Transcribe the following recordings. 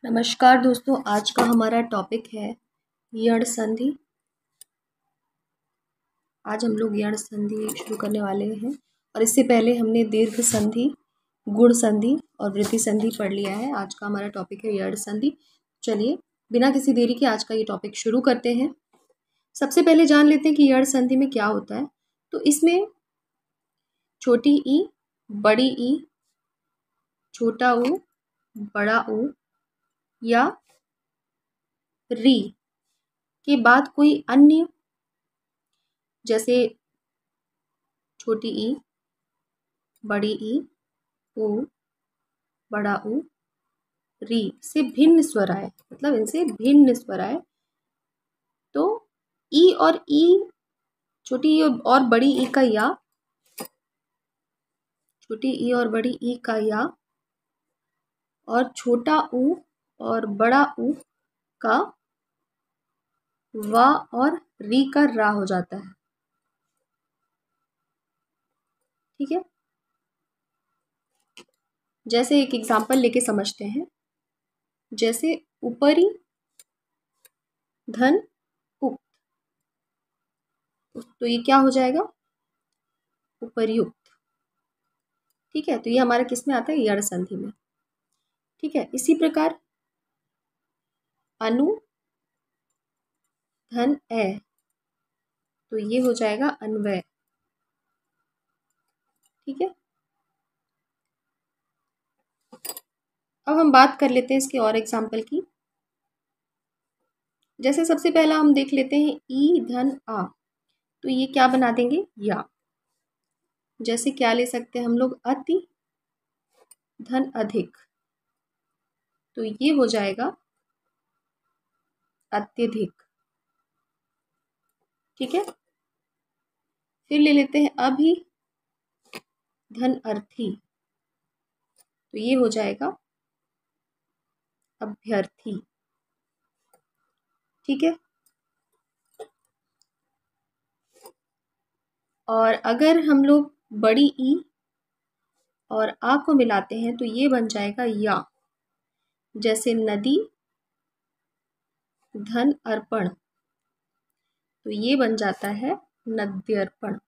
नमस्कार दोस्तों, आज का हमारा टॉपिक है यण संधि। आज हम लोग यण संधि शुरू करने वाले हैं और इससे पहले हमने दीर्घ संधि, गुण संधि और वृद्धि संधि पढ़ लिया है। आज का हमारा टॉपिक है यण संधि। चलिए बिना किसी देरी के आज का ये टॉपिक शुरू करते हैं। सबसे पहले जान लेते हैं कि यण संधि में क्या होता है। तो इसमें छोटी ई, बड़ी ई, छोटा ऊ, बड़ा ऊ या री के बाद कोई अन्य, जैसे छोटी ई, बड़ी ई, ऊ, बड़ा ऊ, री से भिन्न स्वर आए, मतलब इनसे भिन्न स्वर आए, तो ई और ई, छोटी ई और बड़ी ई का या, छोटी ई और बड़ी ई का या और छोटा ऊ और बड़ा ऊ का वा और री का रा हो जाता है। ठीक है, जैसे एक एग्जाम्पल लेके समझते हैं। जैसे ऊपरी धन उक्त, तो ये क्या हो जाएगा? उपर्युक्त। ठीक है, तो ये हमारा किस में आता है? यण संधि में। ठीक है, इसी प्रकार अनु धन ए, तो ये हो जाएगा अन्वय। ठीक है, अब हम बात कर लेते हैं इसके और एग्जाम्पल की। जैसे सबसे पहला हम देख लेते हैं ई धन आ, तो ये क्या बना देंगे? या। जैसे क्या ले सकते हैं हम लोग? अति धन अधिक, तो ये हो जाएगा अत्यधिक। ठीक है, फिर ले लेते हैं अभी धन अर्थी, तो ये हो जाएगा अभ्यर्थी। ठीक है, और अगर हम लोग बड़ी ई और आ को मिलाते हैं तो ये बन जाएगा या। जैसे नदी धन अर्पण, तो ये बन जाता है नद्यर्पण।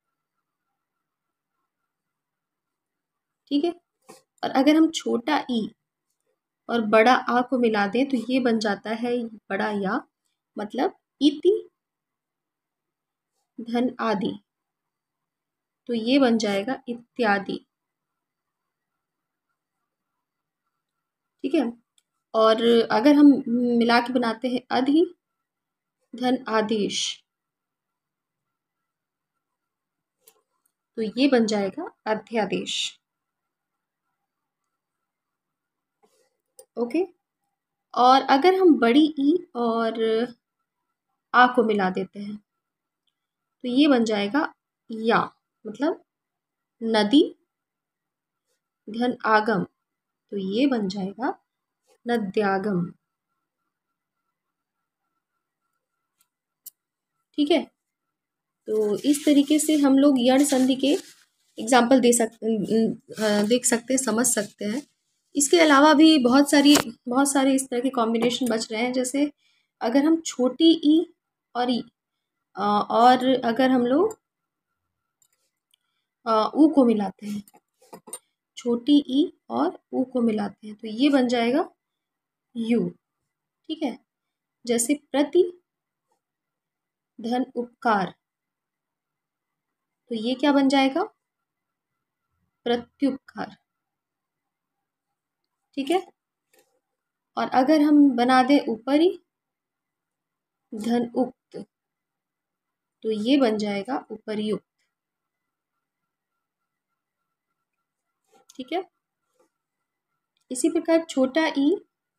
ठीक है, और अगर हम छोटा ई और बड़ा आ को मिला दें तो ये बन जाता है बड़ा या, मतलब इति धन आदि, तो ये बन जाएगा इत्यादि। ठीक है, और अगर हम मिला के बनाते हैं अधि धन आदेश, तो ये बन जाएगा अध्यादेश। ओके, और अगर हम बड़ी ई और आ को मिला देते हैं तो ये बन जाएगा या, मतलब नदी धन आगम, तो ये बन जाएगा नद्यागम। ठीक है, तो इस तरीके से हम लोग यण संधि के एग्जाम्पल देख सकते हैं, समझ सकते हैं। इसके अलावा भी बहुत सारे इस तरह के कॉम्बिनेशन बच रहे हैं। जैसे अगर हम छोटी ई और ई और अगर हम लोग ऊ को मिलाते हैं, छोटी ई और ऊ को मिलाते हैं तो ये बन जाएगा यू। ठीक है, जैसे प्रति धन उपकार, तो ये क्या बन जाएगा? प्रत्युपकार। ठीक है, और अगर हम बना दें ऊपरी धन उक्त, तो ये बन जाएगा उपर्युक्त। ठीक है, इसी प्रकार छोटा ई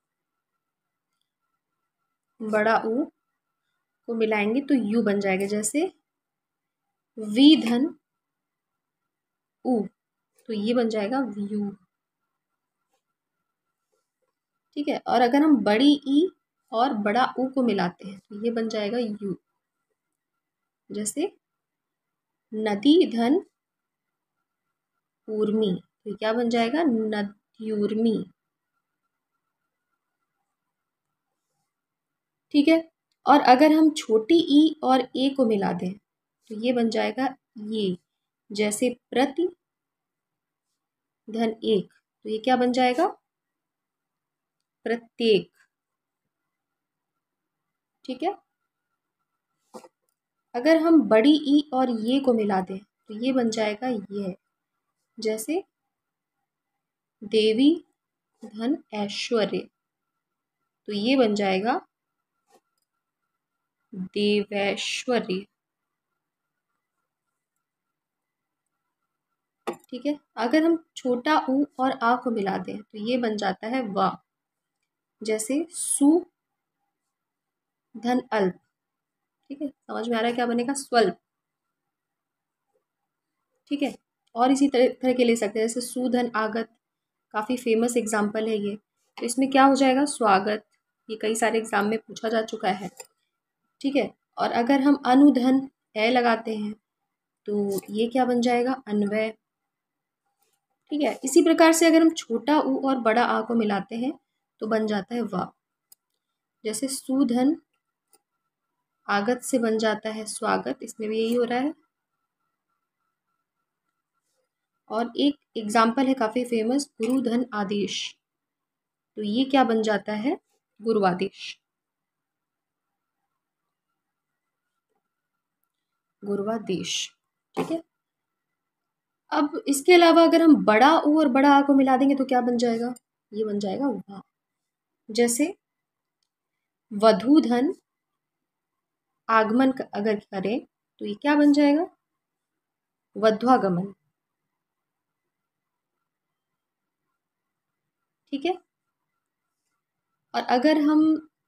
बड़ा ऊ को मिलाएंगे तो यू बन जाएगा। जैसे वी धन ऊ, तो ये बन जाएगा व्यू। ठीक है, और अगर हम बड़ी ई और बड़ा ऊ को मिलाते हैं तो ये बन जाएगा यू। जैसे नदी धन ऊर्मी, तो क्या बन जाएगा? नद्यूर्मी। ठीक है। और अगर हम छोटी ई और ए को मिला दें तो ये बन जाएगा ये, जैसे प्रति धन एक, तो ये क्या बन जाएगा, प्रत्येक। ठीक है। अगर हम बड़ी ई और ये को मिला दें तो ये बन जाएगा ये, जैसे देवी धन ऐश्वर्य, तो ये बन जाएगा देवैश्वर्य। ठीक है। अगर हम छोटा ऊ और आ को मिला दें तो ये बन जाता है वा, जैसे सु धन अल्प। ठीक है, समझ में आ रहा है क्या बनेगा, स्वल्प। ठीक है। और इसी तरह के ले सकते हैं, जैसे सुधन आगत, काफ़ी फेमस एग्जाम्पल है ये। तो इसमें क्या हो जाएगा, स्वागत। ये कई सारे एग्जाम में पूछा जा चुका है। ठीक है। और अगर हम अनुधन ए लगाते हैं तो ये क्या बन जाएगा, अन्वय। ठीक है। इसी प्रकार से अगर हम छोटा ऊ और बड़ा आ को मिलाते हैं तो बन जाता है वा, जैसे सुधन आगत से बन जाता है स्वागत, इसमें भी यही हो रहा है। और एक एग्जाम्पल है काफ़ी फेमस, गुरु धन आदेश, तो ये क्या बन जाता है, गुरुवादेश। गुरुवादेश। ठीक है। अब इसके अलावा अगर हम बड़ा ऊ और बड़ा आ को मिला देंगे तो क्या बन जाएगा, ये बन जाएगा वा, जैसे वधू धन आगमन अगर करें तो ये क्या बन जाएगा, वध्वागमन। ठीक है। और अगर हम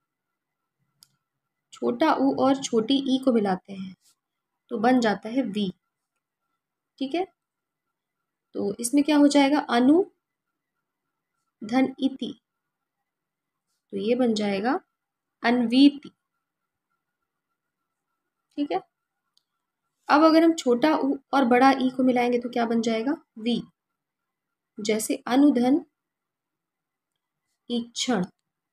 छोटा ऊ और छोटी ई को मिलाते हैं तो बन जाता है वी। ठीक है। तो इसमें क्या हो जाएगा, अनु धन इति, तो ये बन जाएगा अन्वीति। ठीक है। अब अगर हम छोटा ऊ और बड़ा ई को मिलाएंगे तो क्या बन जाएगा, वी, जैसे अनुधन ईक्षण,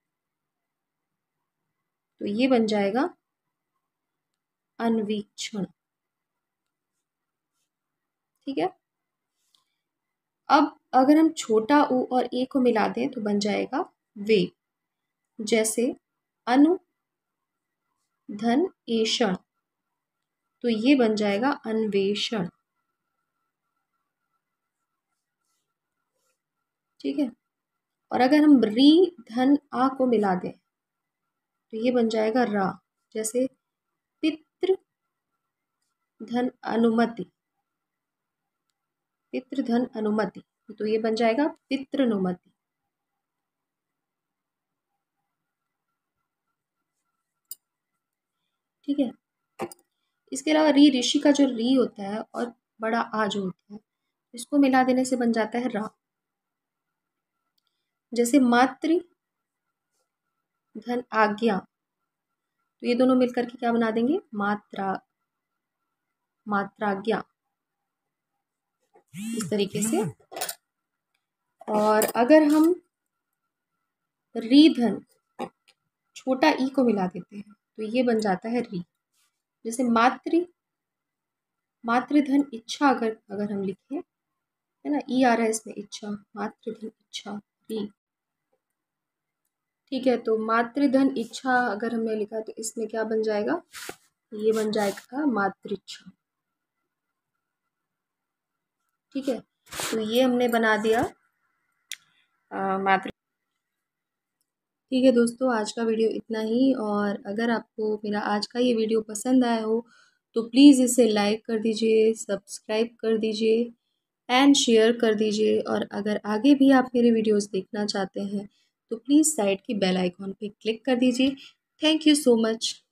तो ये बन जाएगा अन्वीक्षण। ठीक है। अब अगर हम छोटा ऊ और ए को मिला दें तो बन जाएगा वे, जैसे अनु धन एषण, तो ये बन जाएगा अन्वेषण। ठीक है। और अगर हम री धन आ को मिला दें तो ये बन जाएगा रा, जैसे पितृ धन अनुमति, पितृ धन अनुमति, तो ये बन जाएगा पितृनुमति। ठीक है। इसके अलावा री ऋषि का जो री होता है और बड़ा आ जो होता है, इसको मिला देने से बन जाता है रा, जैसे मातृ धन आज्ञा, तो ये दोनों मिलकर के क्या बना देंगे, मात्रा, मात्राज्ञा, इस तरीके से। और अगर हम री धन छोटा ई को मिला देते हैं तो ये बन जाता है री, जैसे मातृधन इच्छा, अगर हम लिखें, है ना, ई आ रहा है इसमें, इच्छा, मातृधन इच्छा, री। ठीक है। तो मातृधन इच्छा अगर हमने लिखा तो इसमें क्या बन जाएगा, ये बन जाएगा मातृच्छा। ठीक है। तो ये हमने बना दिया मातृ। ठीक है दोस्तों, आज का वीडियो इतना ही। और अगर आपको मेरा आज का ये वीडियो पसंद आया हो तो प्लीज़ इसे लाइक कर दीजिए, सब्सक्राइब कर दीजिए एंड शेयर कर दीजिए। और अगर आगे भी आप मेरे वीडियोस देखना चाहते हैं तो प्लीज़ साइड की बेल आइकॉन पे क्लिक कर दीजिए। Thank you so much.